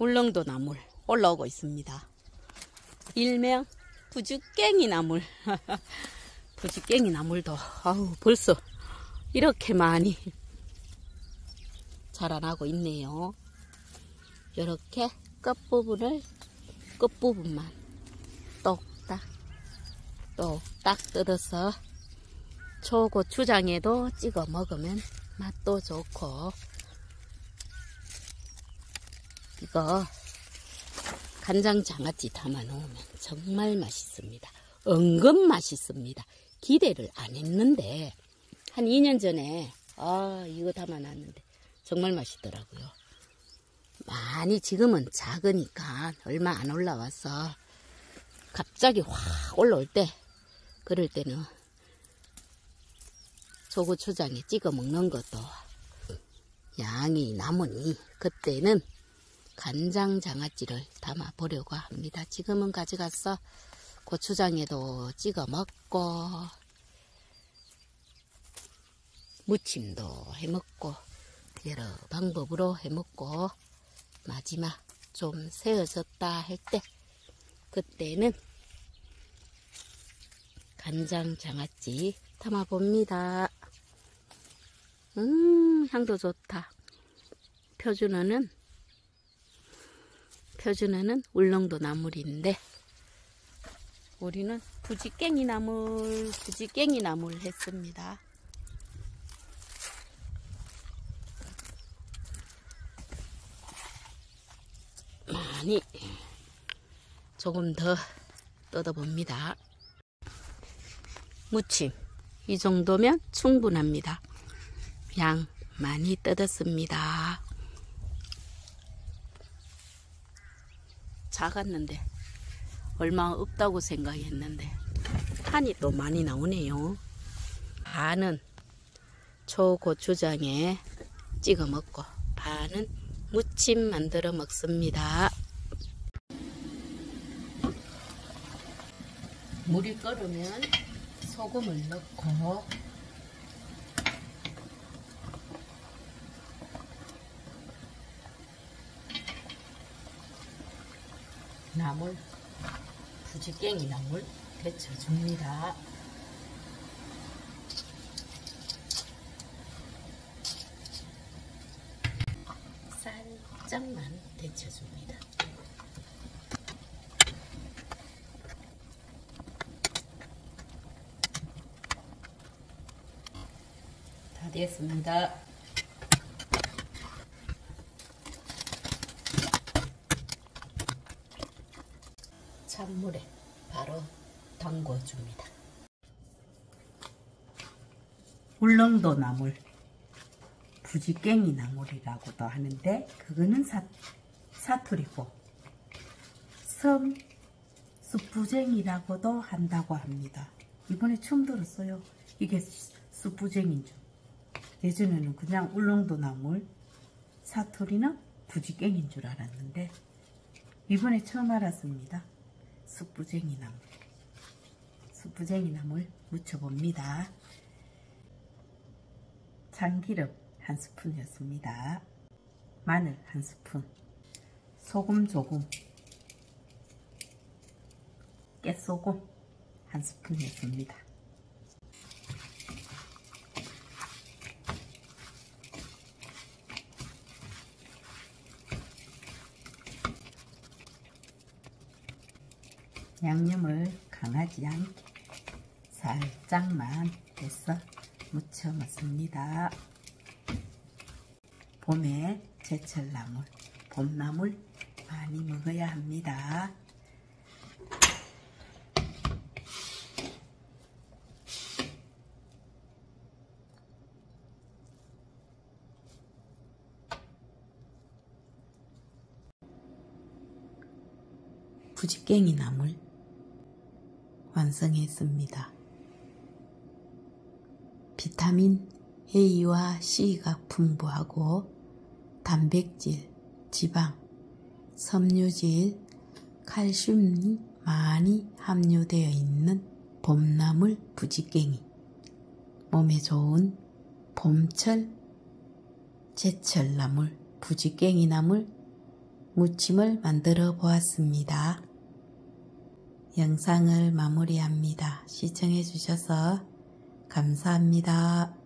울릉도 나물 올라오고 있습니다. 일명 부주깽이 나물. 부주깽이 나물도 벌써 이렇게 많이 자라나고 있네요. 이렇게 끝부분만 똑딱 뜯어서 초고추장에도 찍어 먹으면 맛도 좋고, 이거 간장 장아찌 담아 놓으면 정말 맛있습니다. 은근 맛있습니다. 기대를 안 했는데 한 2년 전에 이거 담아 놨는데 정말 맛있더라고요. 많이 지금은 작으니까 얼마 안 올라와서 갑자기 확 올라올 때, 그럴 때는 초고추장에 찍어 먹는 것도 양이 남으니 그때는 간장 장아찌를 담아 보려고 합니다. 지금은 가져가서 고추장에도 찍어 먹고 무침도 해 먹고 여러 방법으로 해 먹고, 마지막 좀 세어졌다 할 때 그때는 간장 장아찌 담아 봅니다. 향도 좋다. 표준어는 울릉도 나물인데 우리는 부지깽이 나물 했습니다. 많이 조금 더 뜯어봅니다. 무침 이 정도면 충분합니다. 양 많이 뜯었습니다. 작았는데 얼마 없다고 생각했는데 한이 또 많이 나오네요. 반은 초고추장에 찍어 먹고 반은 무침 만들어 먹습니다. 물이 끓으면 소금을 넣고 나물, 부지깽이 나물 데쳐줍니다. 살짝만 데쳐줍니다. 다 됐습니다. 찬물에 바로 담궈줍니다. 울릉도 나물, 부지깽이 나물이라고도 하는데 그거는 사투리고 숯부쟁이라고도 한다고 합니다. 이번에 처음 들었어요. 이게 숯부쟁인 줄. 예전에는 그냥 울릉도 나물, 사투리는 부지깽인 줄 알았는데 이번에 처음 알았습니다. 숯부쟁이 나물 무쳐봅니다. 참기름 1스푼이었습니다. 마늘 1스푼, 소금 조금, 깨소금 1스푼이었습니다. 양념을 강하지 않게 살짝만 해서 무쳐 먹습니다. 봄에 제철나물, 봄나물 많이 먹어야 합니다. 부지깽이 나물 완성했습니다. 비타민 A와 C가 풍부하고 단백질, 지방, 섬유질, 칼슘이 많이 함유되어 있는 봄나물 부지깽이, 몸에 좋은 봄철 제철나물 부지깽이 나물 무침을 만들어 보았습니다. 영상을 마무리합니다. 시청해 주셔서 감사합니다.